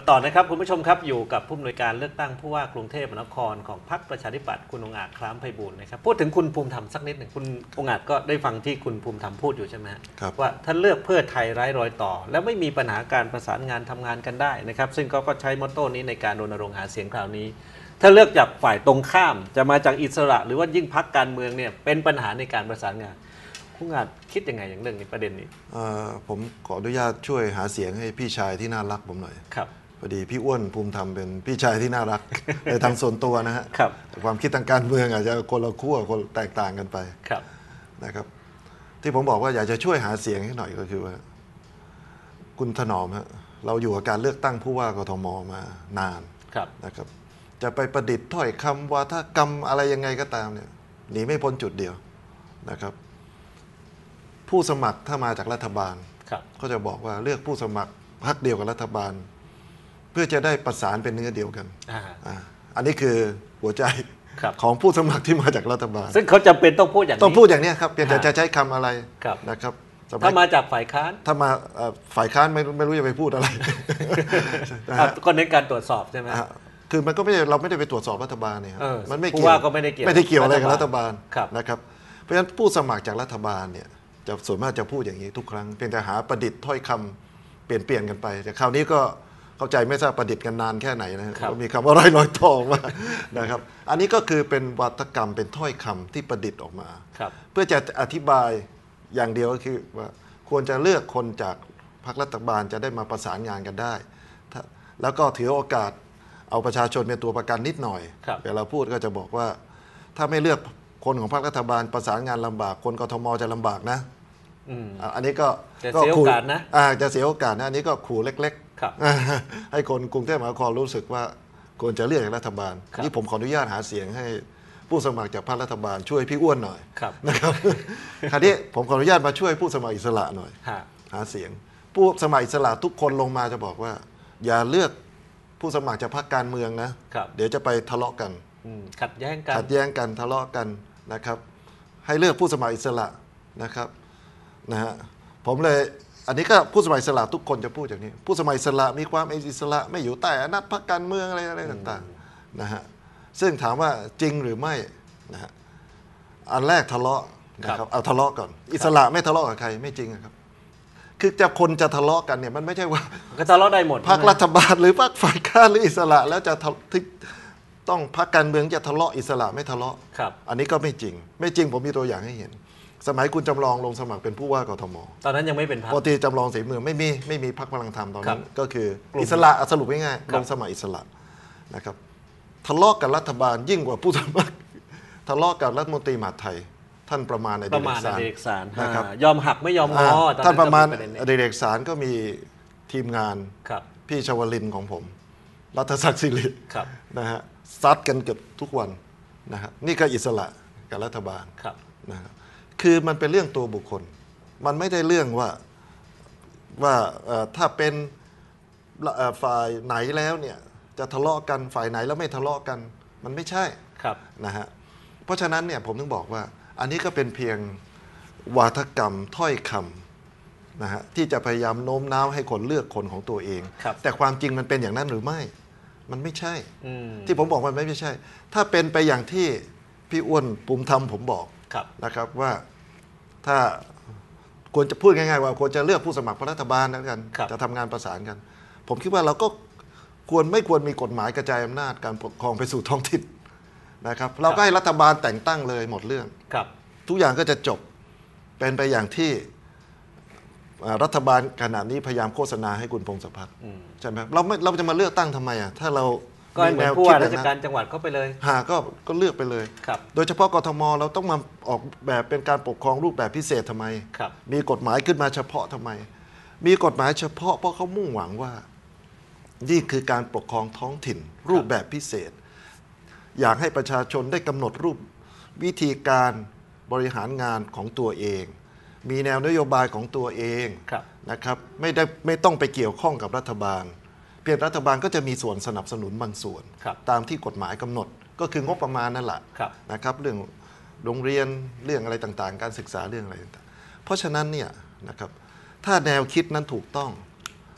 ต่อนะครับคุณผู้ชมครับอยู่กับผู้อำนวยการเลือกตั้งผู้ว่ากรุงเทพมหานครของพรรคประชาธิปัตย์คุณองค์อาจคล้ามไพบูลย์นะครับพูดถึงคุณภูมิธรรมสักนิดหนึ่งคุณองค์อาจก็ได้ฟังที่คุณภูมิธรรมพูดอยู่ใช่ไหมครับว่าถ้าเลือกเพื่อไทยไร้รอยต่อแล้วไม่มีปัญหาการประสานงานทำงานกันได้นะครับซึ่งเขาก็ใช้มอตโต้นี้ในการรณรงค์หาเสียงคราวนี้ถ้าเลือกจากฝ่ายตรงข้ามจะมาจากอิสระหรือว่ายิ่งพรรคการเมืองเนี่ยเป็นปัญหาในการประสานงานคุณองค์อาจคิดยังไงอย่างเรื่องนี้ประเด็นนี้ผมขออนุญาตช่วยหาเสียงให้พี่ชายที่น่ารักผมหน่อยครับพอดีพี่อ้วนภูมิธรรมเป็นพี่ชายที่น่ารัก ในทางส่วนตัวนะฮะความคิดทางการเมืองอาจจะคนละขั้วคนแตกต่างกันไปนะครับที่ผมบอกว่าอยากจะช่วยหาเสียงให้หน่อยก็คือว่าคุณถนอมฮะเราอยู่กับการเลือกตั้งผู้ว่ากทมมานานนะครับจะไปประดิษฐ์ถ้อยคำวาทกรรมอะไรยังไงก็ตามเนี่ยหนีไม่พ้นจุดเดียวนะครับผู้สมัครถ้ามาจากรัฐบาลก็จะบอกว่าเลือกผู้สมัครพรรคเดียวกับรัฐบาลเพื่อจะได้ประสานเป็นเนื้อเดียวกันอันนี้คือหัวใจของผู้สมัครที่มาจากรัฐบาลซึ่งเขาจำเป็นต้องพูดอย่างนี้ต้องพูดอย่างนี้ครับเพียงแต่จะใช้คำอะไรนะครับถ้ามาจากฝ่ายค้านถ้ามาฝ่ายค้านไม่รู้จะไปพูดอะไรก็เน้นการตรวจสอบใช่ไหมคือมันก็ไม่เราไม่ได้ไปตรวจสอบรัฐบาลเนี่ยมันไม่เกี่ยวก็ไม่ได้เกี่ยวอะไรกับรัฐบาลนะครับเพราะฉะนั้นผู้สมัครจากรัฐบาลเนี่ยจะส่วนมากจะพูดอย่างนี้ทุกครั้งเพียงแต่หาประดิษฐ์ถ้อยคำเปลี่ยนกันไปแต่คราวนี้ก็เข้าใจไม่ทราบประดิษฐ์กันนานแค่ไหนนะครับมีคำว่าไร้รอยต่อมานะครับอันนี้ก็คือเป็นวาทกรรมเป็นถ้อยคำที่ประดิษฐ์ออกมาเพื่อจะอธิบายอย่างเดียวก็คือว่าควรจะเลือกคนจากพรรครัฐบาลจะได้มาประสานงานกันได้แล้วก็ถือโอกาสเอาประชาชนเป็นตัวประกันนิดหน่อยเวลาพูดก็จะบอกว่าถ้าไม่เลือกคนของพรรครัฐบาลประสานงานลำบากคนกทมจะลำบากนะอันนี้ก็จะเสียโอกาสนะจะเสียโอกาสนะอันนี้ก็ขู่เล็กๆให้คนกรุงเทพมหานครรู้สึกว่าควรจะเลือกรัฐบาลนี่ผมขออนุญาตหาเสียงให้ผู้สมัครจากพรรครัฐบาลช่วยพี่อ้วนหน่อยนะครับคราวนี้ผมขออนุญาตมาช่วยผู้สมัครอิสระหน่อยหาเสียงผู้สมัครอิสระทุกคนลงมาจะบอกว่าอย่าเลือกผู้สมัครจากพรรคการเมืองนะเดี๋ยวจะไปทะเลาะกันขัดแย้งกันทะเลาะกันนะครับให้เลือกผู้สมัครอิสระนะครับนะฮะผมเลยอันนี้ก็ผู้สมัครอิสระทุกคนจะพูดอย่างนี้ผู้สมัครอิสระมีความอิสระไม่อยู่ใต้อำนาจพรรคการเมืองอะไรต่างๆนะฮะซึ่งถามว่าจริงหรือไม่นะฮะอันแรกทะเลาะนะครับเอาทะเลาะก่อนอิสระไม่ทะเลาะกับใครไม่จริงครับคือคนจะทะเลาะกันเนี่ยมันไม่ใช่ว่าก็ทะเลาะได้หมดพรรครัฐบาลหรือพรรคฝ่ายค้านหรืออิสระแล้วจะต้องพรรคการเมืองจะทะเลาะอิสระไม่ทะเลาะอันนี้ก็ไม่จริงผมมีตัวอย่างให้เห็นสมัยคุณจำลองลงสมัครเป็นผู้ว่ากทมตอนนั้นยังไม่เป็นพรรคปกติจำลองศรีเมืองไม่มีพรรคพลังธรรมตอนนั้นก็คืออิสระสรุปง่ายๆลงสมัครอิสระนะครับทะเลาะกับรัฐบาลยิ่งกว่าผู้สมัครทะเลาะกับรัฐมนตรีมหาดไทยท่านประมาณอดิเรกสารนะครับยอมหักไม่ยอมงอท่านประมาณอดิเรกสารก็มีทีมงานพี่ชวลินของผมรัฐศักดิ์สิรินะฮะซัดกันเกือบทุกวันนะครับนี่ก็อิสระกับรัฐบาลนะครับคือมันเป็นเรื่องตัวบุคคลมันไม่ได้เรื่องว่าถ้าเป็นฝ่ายไหนแล้วเนี่ยจะทะเลาะกันฝ่ายไหนแล้วไม่ทะเลาะกันมันไม่ใช่นะฮะเพราะฉะนั้นเนี่ยผมถึงบอกว่าอันนี้ก็เป็นเพียงวาทกรรมถ้อยคำนะฮะที่จะพยายามโน้มน้าวให้คนเลือกคนของตัวเองแต่ความจริงมันเป็นอย่างนั้นหรือไม่มันไม่ใช่ที่ผมบอกมันไม่ใช่ถ้าเป็นไปอย่างที่พี่อ้วนภูมิธรรมผมบอกนะครับว่าถ้าควรจะพูดง่ายๆว่าควรจะเลือกผู้สมัครพรรครัฐบาลแล้วกันจะทำงานประสานกันผมคิดว่าเราก็ไม่ควรมีกฎหมายกระจายอำนาจการปกครองไปสู่ท้องถิ่นนะครับเราก็ให้รัฐบาลแต่งตั้งเลยหมดเรื่องทุกอย่างก็จะจบเป็นไปอย่างที่รัฐบาลขณะนี้พยายามโฆษณาให้คุณพงศพัฒน์ใช่ไหมเราจะมาเลือกตั้งทำไมอ่ะถ้าเราก็เหมือนผู้ว่าราชการจังหวัดเข้าไปเลยก็เลือกไปเลยโดยเฉพาะกทมเราต้องมาออกแบบเป็นการปกครองรูปแบบพิเศษทำไมมีกฎหมายขึ้นมาเฉพาะทำไมมีกฎหมายเฉพาะเพราะเขามุ่งหวังว่านี่คือการปกครองท้องถิ่นรูปแบบพิเศษอยากให้ประชาชนได้กำหนดรูปวิธีการบริหารงานของตัวเองมีแนวนโยบายของตัวเองนะครับไม่ต้องไปเกี่ยวข้องกับรัฐบาลเพียงรัฐบาลก็จะมีส่วนสนับสนุนบางส่วนตามที่กฎหมายกำหนดก็คืองบประมาณนั่นแหละนะครับเรื่องโรงเรียนเรื่องอะไรต่างๆการศึกษาเรื่องอะไรต่างๆเพราะฉะนั้นเนี่ยนะครับถ้าแนวคิดนั้นถูกต้อง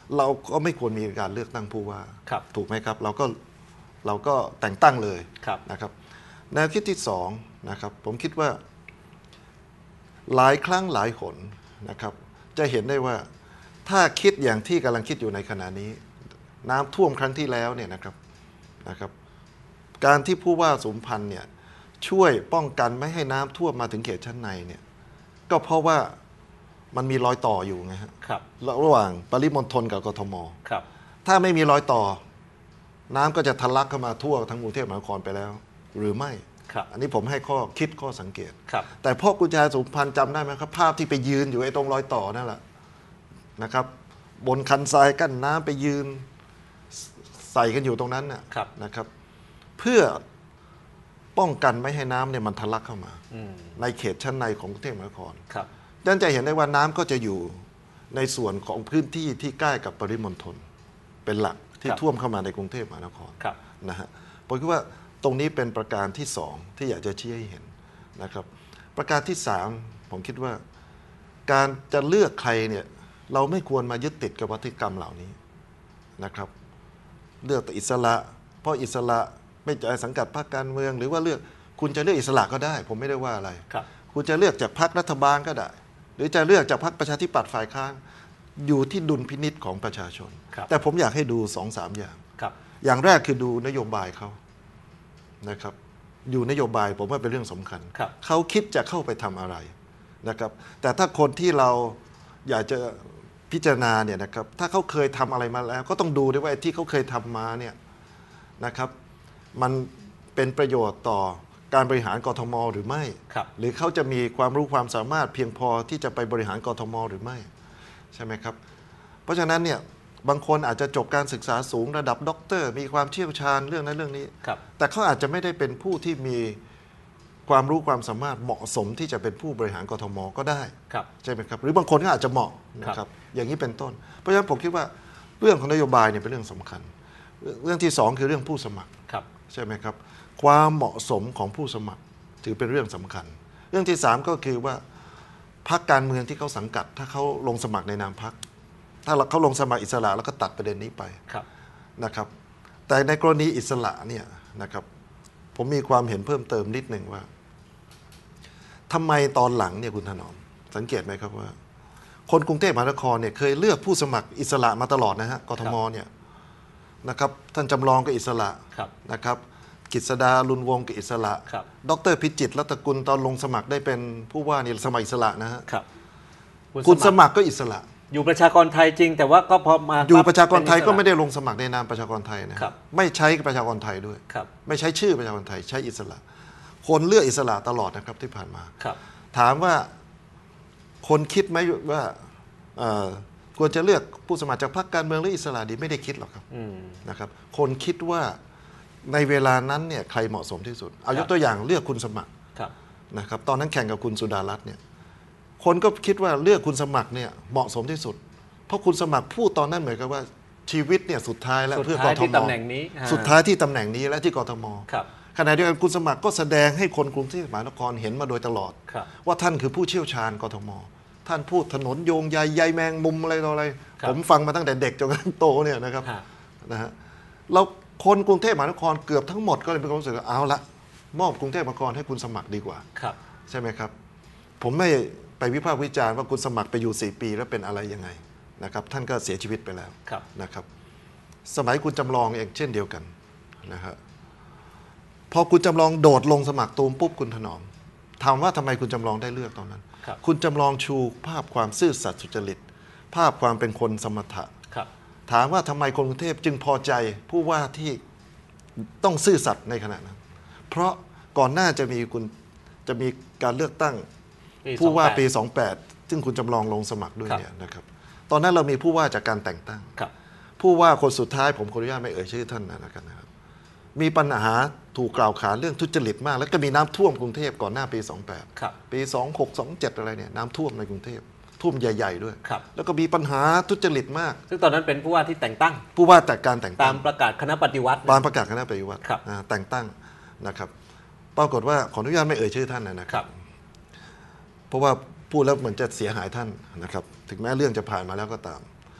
เราก็ไม่ควรมีการเลือกตั้งผู้ว่าครับถูกไหมครับเราก็แต่งตั้งเลยครับนะครับแนวคิดที่สองนะครับผมคิดว่าหลายครั้งหลายหนนะครับจะเห็นได้ว่าถ้าคิดอย่างที่กำลังคิดอยู่ในขณะนี้น้ำท่วมครั้งที่แล้วเนี่ยนะครับการที่ผู้ว่าสุมพันธ์เนี่ยช่วยป้องกันไม่ให้น้ำท่วมมาถึงเขตชั้นในเนี่ยก็เพราะว่ามันมีรอยต่ออยู่ไงฮะครับระหว่างปริมณฑลกับกทมครับถ้าไม่มีรอยต่อน้ำก็จะทะลักเข้ามาทั่วทั้งกรุงเทพมหานครไปแล้ว หรือไม่ครับอันนี้ผมให้ข้อคิดข้อสังเกตครับแต่พ่อกุญแจสุพรรณจำได้ไหมครับภาพที่ไปยืนอยู่ไอ้ตรงรอยต่อนั่นแหละนะครับบนคันทรายกั้นน้ำไปยืนใส่กันอยู่ตรงนั้นน่ะครับนะครับ เพื่อป้องกันไม่ให้น้ำเนี่ยมันทะลักเข้ามา ในเขตชั้นในของกรุงเทพมหานครครับดังนั้นจะเห็นได้ว่าน้ำก็จะอยู่ในส่วนของพื้นที่ที่ใกล้กับปริมณฑลเป็นหลักที่ครับท่วมเข้ามาในกรุงเทพมหานครครับนะฮะผมคิดว่าตรงนี้เป็นประการที่สองที่อยากจะชี้ให้เห็นนะครับประการที่สามผมคิดว่าการจะเลือกใครเนี่ยเราไม่ควรมายึดติดกับวัฒกรรมเหล่านี้นะครับเลือกแต่อิสระเพราะอิสระไม่จะสังกัดพรรคการเมือง หรือว่าเลือกคุณจะเลือกอิสระก็ได้ ผมไม่ได้ว่าอะไรครับคุณจะเลือกจากพรรครัฐบาลก็ได้ หรือจะเลือกจากพรรคประชาธิปัตย์ฝ่ายค้านอยู่ที่ดุลพินิจของประชาชนครับแต่ผมอยากให้ดูสองสามอย่างครับอย่างแรกคือดูนโยบายเขานะครับอยู่นโยบายผมว่าเป็นเรื่องสำคัญครับเขาคิดจะเข้าไปทำอะไรนะครับแต่ถ้าคนที่เราอยากจะพิจารณาเนี่ยนะครับถ้าเขาเคยทำอะไรมาแล้ว ก็ต้องดูด้วยว่าไอ้ที่เขาเคยทำมาเนี่ยนะครับมันเป็นประโยชน์ต่อการบริหารกทมหรือไม่ครับหรือเขาจะมีความรู้ความสามารถเพียงพอที่จะไปบริหารกทมหรือไม่ใช่ไหมครับเพราะฉะนั้นเนี่ยบางคนอาจจะจบการศึกษาสูงระดับด็อกเตอร์มีความเชี่ยวชาญเรื่องนั้นเรื่องนี้ครับแต่เขาอาจจะไม่ได้เป็นผู้ที่มีความรู้ความสามารถเหมาะสมที่จะเป็นผู้บริหารกทมก็ได้ครับใช่ไหมครับหรือบางคนก็อาจจะเหมาะนะครับอย่างนี้เป็นต้น เพราะฉะนั้นผมคิดว่าเรื่องของนโยบายเนี่ยเป็นเรื่องสำคัญ เรื่องที่สองคือเรื่องผู้สมัครครับใช่ไหมครับความเหมาะสมของผู้สมัครถือเป็นเรื่องสำคัญ เรื่องที่สามก็คือว่าพรรคการเมืองที่เขาสังกัด ถ้าเขาลงสมัครในนามพรรคถ้าเขาลงสมัครอิสระแล้วก็ตัดประเด็นนี้ไปครับนะครับแต่ในกรณีอิสระเนี่ยนะครับผมมีความเห็นเพิ่มเติมนิดหนึ่งว่าทำไมตอนหลังเนี่ยคุณถนอมสังเกตไหมครับว่า คนกรุงเทพมหานครเนี่ยเคยเลือกผู้สมัครอิสระมาตลอดนะฮะกทมเนี่ยนะครับท่านจำลองก็อิสระครับนะครับกฤษดาลุนวงศ์ก็อิสระครับดรพิจิตรรัตนกุลตอนลงสมัครได้เป็นผู้ว่านี่สมัครอิสระนะฮะครับคุณสมัครก็อิสระอยู่ประชากรไทยจริง แต่ว่าก็พอมาอยู่ประชากรไทยก็ไม่ได้ได้ลงสมัครในนามประชากรไทยนะครับ ไม่ใช้ประชากรไทยด้วยครับไม่ใช้ชื่อประชากรไทยใช้อิสระ คนเลือกอิสระตลอดนะครับที่ผ่านมาครับถามว่าคนคิดไหมว่าควรจะเลือกผู้สมัครจากพรรคการเมืองหรืออิสระดีไม่ได้คิดหรอกครับนะครับ คนคิดว่าในเวลานั้นเนี่ยใครเหมาะสมที่สุดเอายกตัวอย่างเลือกคุณสมัครครับนะครับตอนนั้นแข่งกับคุณสุดารัตน์เนี่ยคนก็คิดว่าเลือกคุณสมัครเนี่ยเหมาะสมที่สุด เพราะคุณสมัครพูดตอนนั้นเหมือนกับว่าชีวิตเนี่ยสุดท้ายแล้วสุดเพื่อท้าก ยทที่มตำแหน่งนี้สุดท้ายที่ตำแหน่งนี้และที่กทมครับขณะเดียวกันคุณสมัครก็แสดงให้คนกรุงเทพมหานครเห็นมาโดยตลอดครับว่าท่านคือผู้เชี่ยวชาญกทม ท่านพูดถนนโยงใยแมงมุมอะไรต่ออะไรครับผมฟังมาตั้งแต่เด็กจนกระทั่งโตเนี่ยนะครับฮะนะฮะแล้วคนกรุงเทพมหานครเกือบทั้งหมดก็เลยมีความรู้สึกว่าเอาละมอบกรุงเทพมหานครให้คุณสมัครดีกว่าครับใช่ไหมครับ ผมไม่ไปวิพากษ์วิจารณ์ว่าคุณสมัครไปอยู่4 ปีแล้วเป็นอะไรยังไงนะครับท่านก็เสียชีวิตไปแล้วครับนะครับสมัยคุณจำลองเองเช่นเดียวกันนะครับพอคุณจำลองโดดลงสมัครตูมปุ๊บคุณถนอมถามว่าทำไมคุณจำลองได้เลือกตอนนั้นครับคุณจำลองชูภาพความซื่อสัตย์สุจริต ภาพความเป็นคนสมถะครับถามว่าทำไมคนกรุงเทพจึงพอใจผู้ว่าที่ต้องซื่อสัตย์ในขณะนั้น เพราะก่อนหน้าจะมีการเลือกตั้งปีผู้ว่า 28 ปี 28 ซึ่งคุณจำลองลงสมัครด้วยครับเนี่ยนะครับตอนนั้นเรามีผู้ว่าจากการแต่งตั้งครับผู้ว่าคนสุดท้ายผมขออนุญาตไม่เอ่ยชื่อท่านนะครับมีปัญหาถูกกล่าวขานเรื่องทุจริตมาก แล้วก็มีน้ำท่วมกรุงเทพก่อนหน้าปี 28 ครับปี 26 27 อะไรเนี่ยน้ำท่วมในกรุงเทพท่วมใหญ่ ๆ ด้วยครับแล้วก็มีปัญหาทุจริตมากซึ่งตอนนั้นเป็นผู้ว่าที่แต่งตั้งผู้ว่าแต่การแต่งตาตั้มงประกาศคณะปฏิวัติตามประกาศคณะปฏิวัติครับแต่งตั้งนะครับปรากฏว่าขออนุญาตไม่เอ่ยชื่อท่านนะคครัรับ บ เพราะว่าพูดแล้วเหมือนจะเสียหายท่านนะครับถึงแม้เรื่องจะผ่านมาแล้วก็ตาม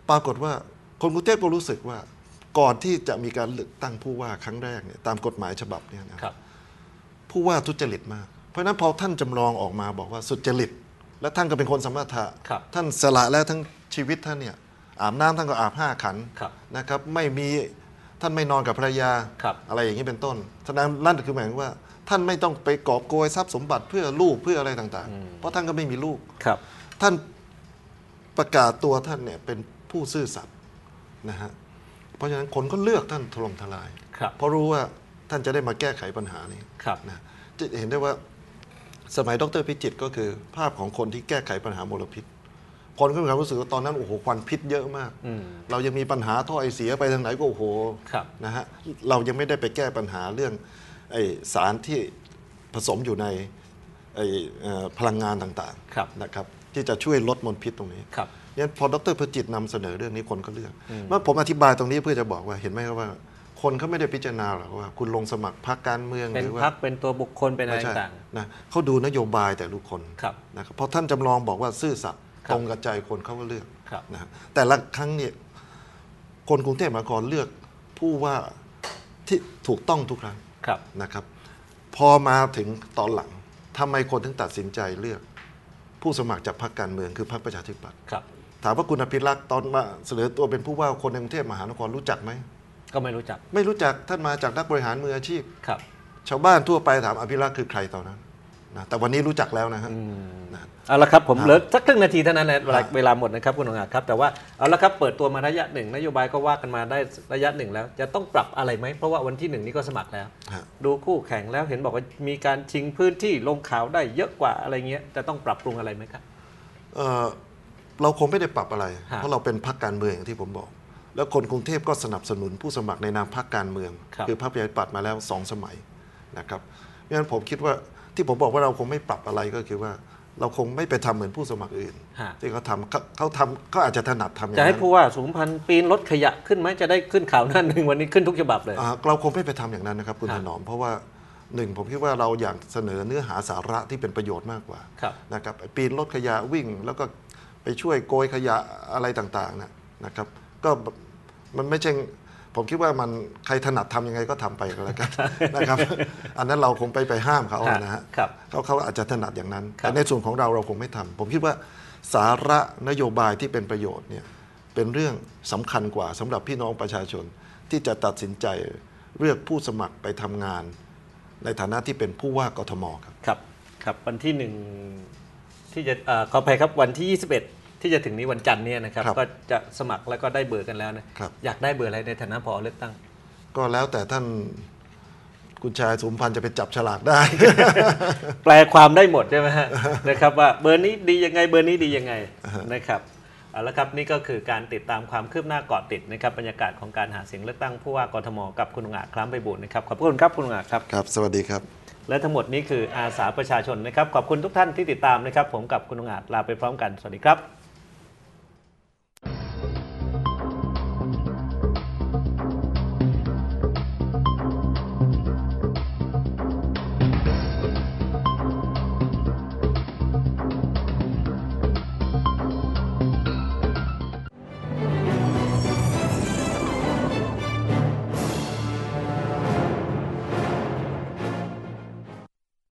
ปรากฏว่าคนกรุงเทพก็รู้สึกว่าก่อนที่จะมีการเลือกตั้งผู้ว่าครั้งแรกเนี่ยตามกฎหมายฉบับเนี่ยนะครับผู้ว่าทุจริตมากเพราะฉะนั้นพอท่านจำลองออกมาบอกว่าสุจริตและท่านก็เป็นคนสมถะท่านสละแล้วทั้งชีวิตท่านเนี่ยอาบน้ำท่านก็อาบ5 ขันนะครับไม่มีท่านไม่นอนกับภรรยาอะไรอย่างนี้เป็นต้นฉะนั้นนั่นคือหมายว่าท่านไม่ต้องไปกอบโกยทรัพย์สมบัติเพื่อลูกเพื่ออะไรต่างๆเพราะท่านก็ไม่มีลูกท่านประกาศตัวท่านเนี่ยเป็นผู้ซื่อสัตย์นะฮะเพราะฉะนั้นคนก็เลือกท่านถล่มทลายเพราะรู้ว่าท่านจะได้มาแก้ไขปัญหานี้นะจะเห็นได้ว่าสมัยดร.พิจิตรก็คือภาพของคนที่แก้ไขปัญหามลพิษคนก็มีความรู้สึกว่าตอนนั้นโอ้โหควันพิษเยอะมากเรายังมีปัญหาท่อไอเสียไปทางไหนก็โอ้โหนะฮะเรายังไม่ได้ไปแก้ปัญหาเรื่องไอสารที่ผสมอยู่ในไอพลังงานต่างๆนะครับที่จะช่วยลดมลพิษตรงนี้เนี่ยพอดร.พิจิตรนำเสนอเรื่องนี้คนก็เลือกเมื่อผมอธิบายตรงนี้เพื่อจะบอกว่าเห็นไหมครับว่าคนเขาไม่ได้พิจารณาหรอกว่าคุณลงสมัครพรรคการเมืองเป็นพรรคเป็นตัวบุคคลเป็นอะไรต่างนะเขาดูนโยบายแต่ละคนนะครับเพราะท่านจำลองบอกว่าซื่อสัตย์ตรงกับใจคนเขาก็เลือกนะแต่ละครั้งเนี่ยคนกรุงเทพมหานครเลือกผู้ว่าที่ถูกต้องทุกครั้งนะครับพอมาถึงตอนหลังทำไมคนถึงตัดสินใจเลือกผู้สมัครจากพรรคการเมืองคือพรรคประชาธิปัตย์ถามว่าคุณอภิรักษ์ตอนมาเสนอตัวเป็นผู้ว่าคนในกรุงเทพมหานครรู้จักไหมก็ไม่รู้จักท่านมาจากนักบริหารมืออาชีพชาวบ้านทั่วไปถามอภิรักษ์คือใครตอนนั้นนะแต่วันนี้รู้จักแล้วนะฮะเอาละครับผมเหลือสักครึ่งนาทีเท่านั้นนะเวลาหมดนะครับคุณองค์อาจครับแต่ว่าเอาละครับเปิดตัวมาระยะหนึ่งนโยบายก็ว่ากันมาได้ระยะหนึ่งแล้วจะต้องปรับอะไรไหมเพราะว่าวันที่1นี้ก็สมัครแล้วดูคู่แข่งแล้วเห็นบอกว่ามีการชิงพื้นที่ลงข่าวได้เยอะกว่าอะไรเงี้ยจะต้องปรับปรุงอะไรไหมครับเราคงไม่ได้ปรับอะไรเพราะเราเป็นพรรคการเมืองอย่างที่ผมบอกแล้วคนกรุงเทพก็สนับสนุนผู้สมัครในนามพรรคการเมืองคือพรรคประชาธิปัตย์มาแล้ว2 สมัยนะครับเพราะฉะนั้นผมคิดว่าที่ผมบอกว่าเราคงไม่ปรับอะไรก็คือว่าเราคงไม่ไปทำเหมือนผู้สมัครอื่นที่เขาทำเขาอาจจะถนัดทำอย่างนั้นจะให้ผู้ว่าสุพรรณปีนรถขยะขึ้นไหมจะได้ขึ้นข่าวหน้าหนึ่งวันนี้ขึ้นทุกฉบับเลยเราคงไม่ไปทำอย่างนั้นนะครับคุณถนอมเพราะว่าผมคิดว่าเราอยากเสนอเนื้อหาสาระที่เป็นประโยชน์มากกว่านะครับปีนรถขยะวิ่งแล้วก็ไปช่วยโกยขยะอะไรต่างๆนะครับก็มันไม่ใช่ผมคิดว่ามันใครถนัดทำยังไงก็ทำไปก็แล้วกันนะครับอันนั้นเราคงไปห้ามเขานะฮะเขาอาจจะถนัดอย่างนั้นแต่ในส่วนของเราคงไม่ทำผมคิดว่าสาระนโยบายที่เป็นประโยชน์เนี่ยเป็นเรื่องสำคัญกว่าสำหรับพี่น้องประชาชนที่จะตัดสินใจเลือกผู้สมัครไปทำงานในฐานะที่เป็นผู้ว่ากทมครับวันที่1ที่จะขออภัยครับวันที่21ที่จะถึงนี้วันจันทร์เนี่ยนะครับก็จะสมัครแล้วก็ได้เบอร์กันแล้วนะอยากได้เบอร์อะไรในฐานะผอ.เลือกตั้งก็แล้วแต่ท่านคุณชายสมพันธ์จะไปจับฉลากได้แปลความได้หมดใช่ไหมฮะนะครับว่าเบอร์นี้ดียังไงเบอร์นี้ดียังไงนะครับเอาละครับนี่ก็คือการติดตามความคืบหน้าเกาะติดนะครับบรรยากาศของการหาเสียงเลือกตั้งผู้ว่ากทมกับคุณองค์อาจคล้ำไพบูลย์นะครับขอบคุณครับคุณองค์อาจครับครับสวัสดีครับและทั้งหมดนี้คืออาสาประชาชนนะครับขอบคุณทุกท่านที่ติดตามนะครับผมกับคุณองค์อาจลาไปพร้อมกันสวัสดีครับ